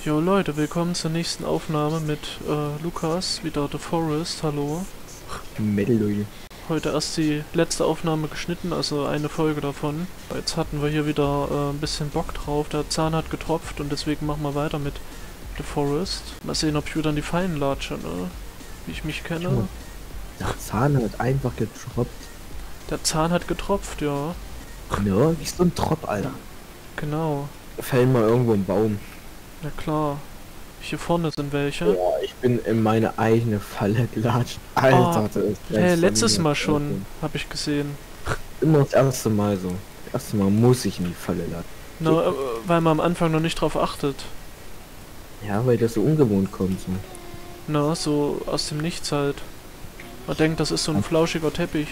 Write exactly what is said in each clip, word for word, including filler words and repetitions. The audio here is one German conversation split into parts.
Jo Leute, willkommen zur nächsten Aufnahme mit äh, Lukas, wieder The Forest, hallo. Metal, Leute. Heute erst die letzte Aufnahme geschnitten, also eine Folge davon. Jetzt hatten wir hier wieder äh, ein bisschen Bock drauf, der Zahn hat getropft und deswegen machen wir weiter mit The Forest. Mal sehen, ob ich wieder in die Fallen latsche, ne? Wie ich mich kenne. Ja. Der Zahn hat einfach getroppt. Der Zahn hat getropft, ja. Ja, wie so ein Tropf, Alter. Genau. Fällen mal irgendwo im Baum. Na klar. Hier vorne sind welche. Boah, ich bin in meine eigene Falle gelatscht. Alter, Oh, das ist Hey, echt letztes von mir. Mal schon, habe ich gesehen. Immer das erste Mal so. Das erste Mal muss ich in die Falle latschen. Na, äh, weil man am Anfang noch nicht drauf achtet. Ja, weil das so ungewohnt kommt. So. Na, so aus dem Nichts halt. Man denkt, das ist so ein flauschiger Teppich.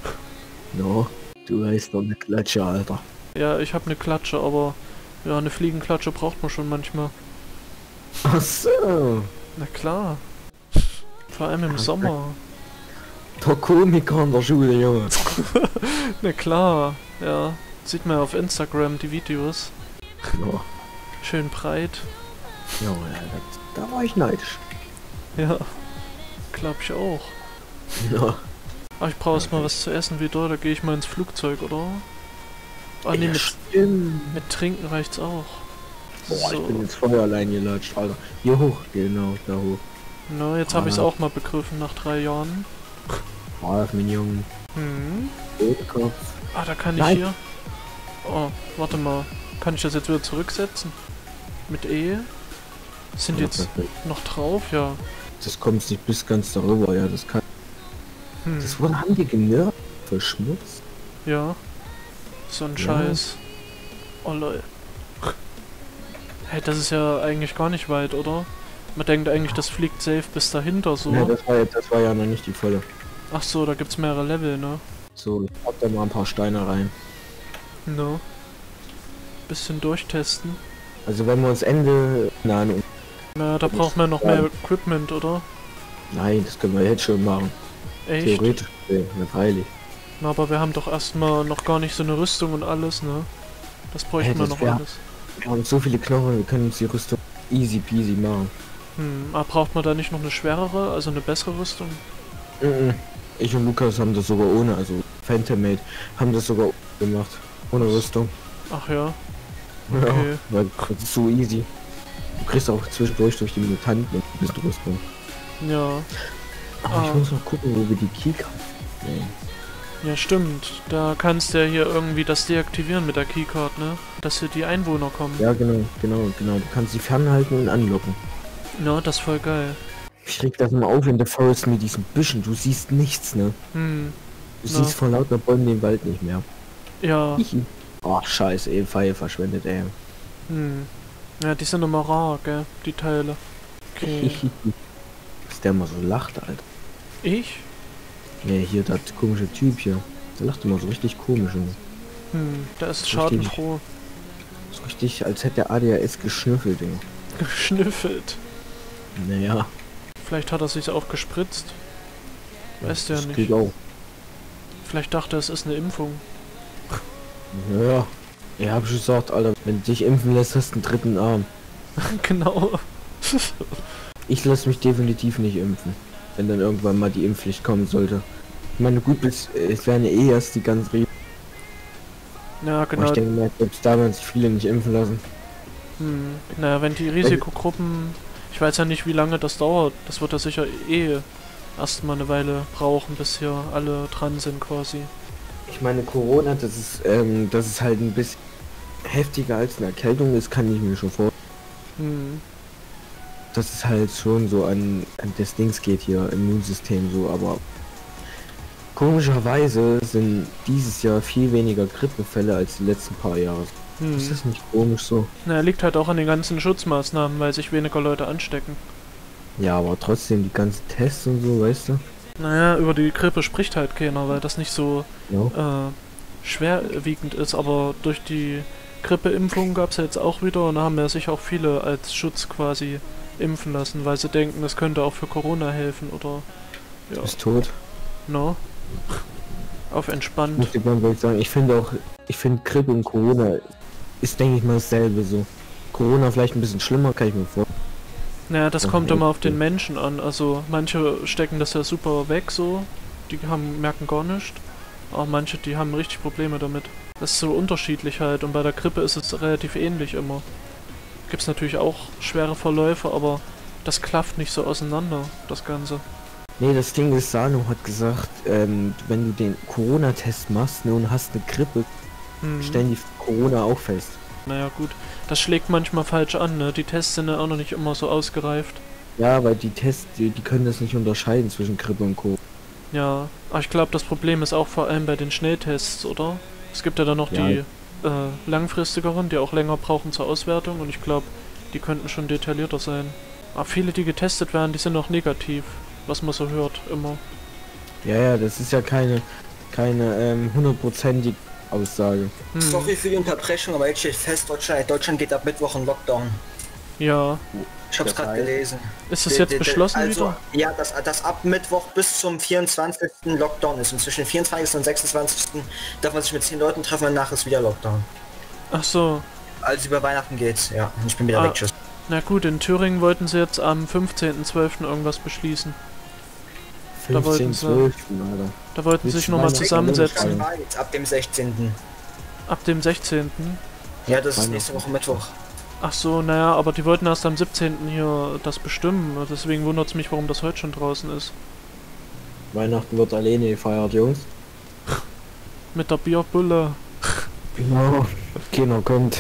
No, du heißt doch eine Klatsche, Alter. Ja, ich habe eine Klatsche, aber ja, eine Fliegenklatsche braucht man schon manchmal. Ach so. Na klar. Vor allem im Ja, Sommer. Der Komiker in der Schule, Junge. Na klar, ja. Sieht man auf Instagram die Videos. Ja, Schön breit. ja, da, da war ich neidisch. Ja, glaub ich auch. Ja. Aber ich brauche erst mal was zu essen wieder, da gehe ich mal ins Flugzeug, oder? Ah nee, Ja, mit, stimmt. mit Trinken reicht's auch. Boah, ich So. bin jetzt voll allein gelatscht, Alter. Hier hoch, genau, da hoch. Na, jetzt habe ich es Ah. auch mal begriffen nach drei Jahren. Brav, mein Junge. Hm. Rotkopf. Ah, da kann ich Nein. hier. Oh, warte mal. Kann ich das jetzt wieder zurücksetzen? Mit E? Sind Ja, jetzt perfekt. noch drauf? Ja. Das kommt nicht bis ganz darüber, ja, das kann. Hm. Das wurde, haben die genervt, verschmutzt. Ja. So ein Ja. Scheiß. Oh lol. Hey, das ist ja eigentlich gar nicht weit, oder? Man denkt eigentlich, das fliegt safe bis dahinter so. Ja, das war, ja- das war ja noch nicht die volle. Ach so, da gibt's mehrere Level, ne? So, ich pack da mal ein paar Steine rein. No. Bisschen durchtesten. Also wenn wir uns Ende. Nein, und Na, da braucht man noch mehr Equipment, oder? nein, das können wir jetzt schon machen. Echt? Theoretisch, ja, freilich. Na, aber wir haben doch erstmal noch gar nicht so eine Rüstung und alles, ne? Das bräuchten Hey, wir das noch wär- alles. Wir haben so viele Knochen, wir können uns die Rüstung easy peasy machen. Hm, aber braucht man da nicht noch eine schwerere, also eine bessere Rüstung? Mhm. Ich und Lukas haben das sogar ohne, also Phantomate, haben das sogar gemacht. Ohne Rüstung. Ach ja. Ja, Okay. weil das ist so easy. Du kriegst auch zwischendurch durch die Mutanten und bist du Rüstung. Ja. Aber Ah. ich muss noch gucken, wo wir die Keycard nehmen. Ja, stimmt. Da kannst du ja hier irgendwie das deaktivieren mit der Keycard, ne? Dass hier die Einwohner kommen. Ja, genau, genau, genau. Du kannst sie fernhalten und anlocken. Ja, das ist voll geil. Ich reg das mal auf in der Forest mit diesen Büschen. Du siehst nichts, ne? Hm. Du Ja. siehst vor lauter Bäumen den Wald nicht mehr. Ja. Hihi. Oh, scheiße, ey, Pfeil verschwendet, ey. Hm. Ja, die sind immer rar, gell? Die Teile. Okay. Hihi. Dass der mal so lacht, Alter. Ich? Ne, hier, das komische Typ hier. Der lacht immer so richtig komisch. Und Hm. Der ist Richtig. schadenfroh. so richtig, als hätte der A D H S geschnüffelt, Digga. Geschnüffelt. Naja. Vielleicht hat er sich auch gespritzt. Weißt du ja das nicht. geht auch. Vielleicht dachte er, es ist eine Impfung. Naja. Ich hab schon gesagt, Alter, wenn du dich impfen lässt, hast du einen dritten Arm. Genau. Ich lasse mich definitiv nicht impfen. Wenn dann irgendwann mal die Impfpflicht kommen sollte. Ich meine, gut, bis, es werden ja eh erst die ganz Re Ja, Aber genau. ich denke mal, selbst da werden sich viele nicht impfen lassen. Hm. Naja, wenn die Risikogruppen... Ich weiß ja nicht, wie lange das dauert. Das wird ja sicher eh erstmal eine Weile brauchen, bis hier alle dran sind quasi. Ich meine, Corona, das ist, ähm, das ist halt ein bisschen heftiger als eine Erkältung ist, kann ich mir schon vor. Hm. Dass es halt schon so an, an das Dings geht hier, Immunsystem so, aber komischerweise sind dieses Jahr viel weniger Grippefälle als die letzten paar Jahre. Hm. Ist das nicht komisch so? Na, liegt halt auch an den ganzen Schutzmaßnahmen, weil sich weniger Leute anstecken. Ja, aber trotzdem die ganzen Tests und so, weißt du? Naja, über die Grippe spricht halt keiner, weil das nicht so Ja. äh, schwerwiegend ist, aber durch die Grippeimpfung gab es ja jetzt auch wieder und da haben ja sich auch viele als Schutz quasi impfen lassen, weil sie denken, das könnte auch für Corona helfen oder Du ja, bist tot. no? Auf Ich entspannt. muss dir ganz ehrlich sagen, ich finde auch, ich finde Grippe und Corona ist, denke ich mal, dasselbe so. Corona vielleicht ein bisschen schlimmer, kann ich mir vorstellen. Naja, das Ja, kommt immer auf den okay. Menschen an. Also manche stecken das ja super weg so, die haben, merken gar nichts. Aber manche, die haben richtig Probleme damit. Das ist so unterschiedlich halt und bei der Grippe ist es relativ ähnlich immer. Gibt es natürlich auch schwere Verläufe, aber das klafft nicht so auseinander, das Ganze. Nee, das Ding ist, Sano hat gesagt, ähm, wenn du den Corona-Test machst, ne, und hast eine Grippe, Hm. stellen die Corona auch fest. Naja gut, das schlägt manchmal falsch an, ne? Die Tests sind ja auch noch nicht immer so ausgereift. Ja, weil die Tests, die, die können das nicht unterscheiden zwischen Grippe und Co. Ja, aber ich glaube, das Problem ist auch vor allem bei den Schnelltests, oder? Es gibt ja dann noch Ja. die äh, langfristigeren, die auch länger brauchen zur Auswertung und ich glaube, die könnten schon detaillierter sein. Aber viele, die getestet werden, die sind noch negativ, was man so hört, immer. Ja, ja, das ist ja keine, keine ähm, hundertprozentige Aussage. Hm. Sorry für die Unterbrechung, aber jetzt steht fest, Deutschland, Deutschland geht ab Mittwoch in Lockdown. Ja, Ich hab's Das gerade heißt? gelesen. ist das Der- jetzt der- der- beschlossen also, wieder? Ja, dass das ab Mittwoch bis zum vierundzwanzigsten Lockdown ist. Und zwischen vierundzwanzigsten und sechsundzwanzigsten darf man sich mit zehn Leuten treffen, danach ist wieder Lockdown. Ach so, Also über Weihnachten geht's, ja. Und ich bin wieder Ah. weg, tschüss. na gut, in Thüringen wollten sie jetzt am fünfzehnten zwölften irgendwas beschließen. Da wollten fünfzehn, sie- zwölf, Alter. Da wollten sie Willst sich du nochmal Weihnachten zusammensetzen. Weihnachten? Ab dem sechzehnten Ab dem sechzehnten Ja, das ist Weihnachten. nächste Woche Mittwoch. Ach so, naja, aber die wollten erst am siebzehnten hier das bestimmen. Deswegen wundert es mich, warum das heute schon draußen ist. Weihnachten wird alleine gefeiert, Jungs. Mit der Bierbulle. Genau. Keiner kommt.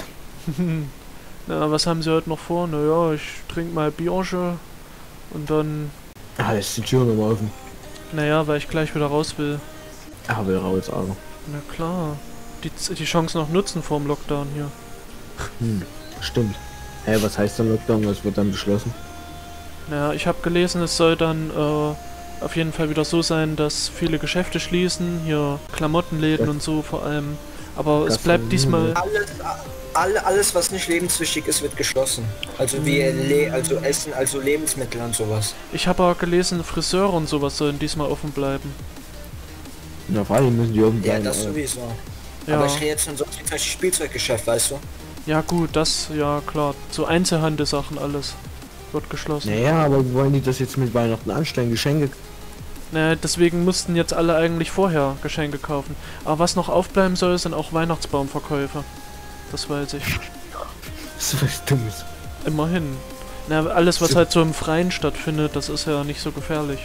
Na, was haben sie heute noch vor? Naja, ich trinke mal Bierche. Und dann, Ah, ist die Tür nochmal offen. naja, weil ich gleich wieder raus will. Ah, will raus, aber. Na klar. Die, die Chance noch nutzen vor dem Lockdown hier. Hm, stimmt. Hä, hey, was heißt dann Lockdown? Was wird dann beschlossen? Naja, ich habe gelesen, es soll dann äh, auf jeden Fall wieder so sein, dass viele Geschäfte schließen. Hier Klamottenläden Ja. und so vor allem. Aber es Gastronomie, bleibt diesmal... Alles, alle, alles was nicht lebenswichtig ist, wird geschlossen. Also wie Le also Essen, also Lebensmittel und sowas. Ich habe auch gelesen, Friseure und sowas sollen diesmal offen bleiben. Na, freilich müssen die offen Ja, bleiben. das aber- sowieso. Ja. Aber ich rede jetzt von so zum Beispiel Spielzeuggeschäft, weißt du? Ja gut, das, ja klar. So Einzelhandelssachen alles wird geschlossen. Naja, aber wie wollen die das jetzt mit Weihnachten anstellen? Geschenke? Naja, deswegen mussten jetzt alle eigentlich vorher Geschenke kaufen. Aber was noch aufbleiben soll, sind auch Weihnachtsbaumverkäufe. Das weiß ich. Das ist was Dummes. Immerhin. Na, alles was So- halt so im Freien stattfindet, das ist ja nicht so gefährlich.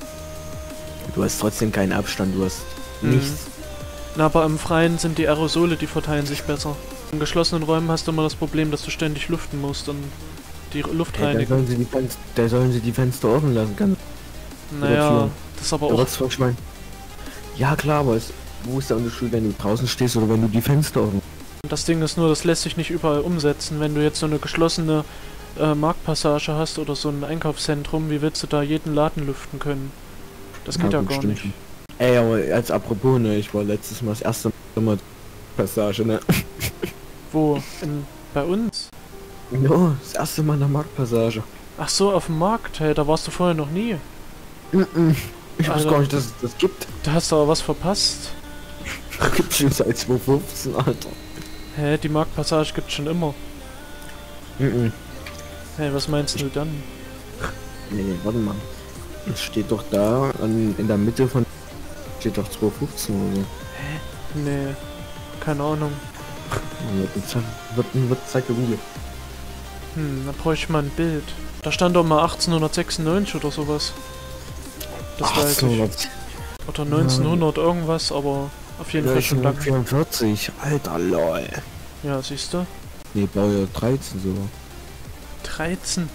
Du hast trotzdem keinen Abstand, du hast Mhm. nichts. Na, aber im Freien sind die Aerosole, die verteilen sich besser. In geschlossenen Räumen hast du immer das Problem, dass du ständig lüften musst und die Luft Hey, da, reinigen. sollen sie die Fenster, da sollen sie die Fenster offen lassen. Ganz Naja, Türen. das ist aber Da auch... wird's verschwein. Ja klar, aber es, wo ist der Unterschied, wenn du draußen stehst oder wenn du die Fenster offen? Das Ding ist nur, das lässt sich nicht überall umsetzen. Wenn du jetzt so eine geschlossene äh, Marktpassage hast oder so ein Einkaufszentrum, wie willst du da jeden Laden lüften können? Das geht ja, gut, gar stimmt nicht. schon. Ey, aber als apropos, ne, ich war letztes Mal das erste Mal Passage, ne? Wo? In, bei uns? Ja, das erste Mal in der Marktpassage. Ach so, auf dem Markt. Hey, da warst du vorher noch nie. Mhm. Ich weiß Alter. gar nicht, dass es das gibt. Da hast du aber was verpasst. Gibt's schon seit zweitausendfünfzehn, Alter. Hä, die Marktpassage gibt's schon immer. Mhm. Hey, was meinst du dann? Nee, nee, warte mal. Es steht doch da, an, in der Mitte von... steht doch zweitausendfünfzehn oder so. Nee, keine Ahnung. Man wird, eine Zeit- wird, wird Zeit gegoogelt. Hm, da bräuchte ich mal ein Bild. Da stand doch mal achtzehnhundertsechsundneunzig oder sowas. Das weiß ich. achtzehnhundert Oder neunzehnhundert irgendwas, aber auf jeden Fall schon lang. vierundvierzig, alter lol. Ja, siehst du? Nee, Baujahr dreizehn sogar. dreizehn.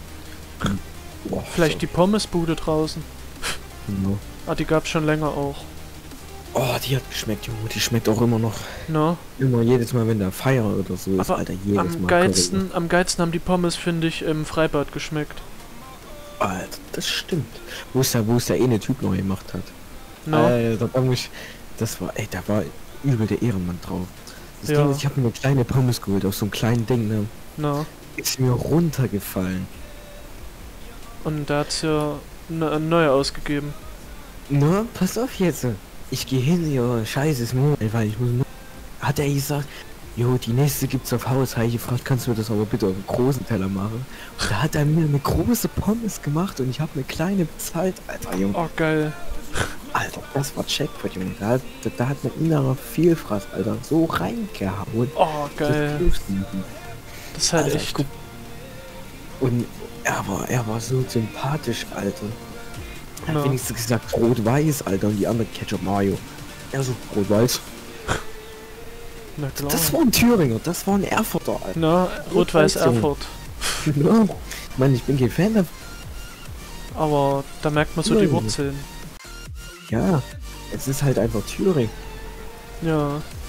Boah, Vielleicht die Pommesbude draußen. Genau. Ah, die gab's schon länger auch. Oh, die hat geschmeckt, Junge. Die schmeckt auch immer noch. Na? Immer jedes Mal, wenn da Feier oder so ist, Aber Alter, jedes Am Mal. geilsten, am geilsten haben die Pommes, finde ich, im Freibad geschmeckt. Alter, das stimmt. Wo es da, wo es der eine Typ neu gemacht hat. Na? Alter, da muss ich, das war, ey, da war übel der Ehrenmann drauf. Das Ja. Ding ist, ich habe mir eine kleine Pommes geholt, auf so einem kleinen Ding, ne? Na? Ist mir runtergefallen. Und da hat's ja eine neue ausgegeben. Na, pass auf jetzt. Ich gehe hin, ja, scheiße, ist nur, weil ich muss nur. Hat er gesagt, Jo, die nächste gibt's auf Haus. Habe ich gefragt, kannst du mir das aber bitte auf einen großen Teller machen? Und da hat er mir eine große Pommes gemacht und ich habe eine kleine bezahlt, Alter, Junge. Oh, geil. Alter, das war Jackpot, Junge. Da, da, da hat mein innerer Vielfraß, Alter, so reingehauen. Oh, geil. Das, das ist halt Alter, echt... guck. Und er war, er war so sympathisch, Alter. Er hat Ja. wenigstens gesagt rot-weiß, Alter, und die anderen Ketchup Mayo. Er so rot-weiß. Na klar. Das war ein Thüringer, das war ein Erfurter, Alter. Na, Rot-Weiß Rot-Weiß, Junge. Erfurt. Ja. Ich meine, ich bin kein Fan davon. Aber da merkt man so die Nein. Wurzeln. Ja, es ist halt einfach Thüringen. Ja.